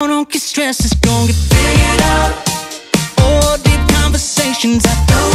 don't get stressed, it's gonna get figured out. Oh, deep conversations I don't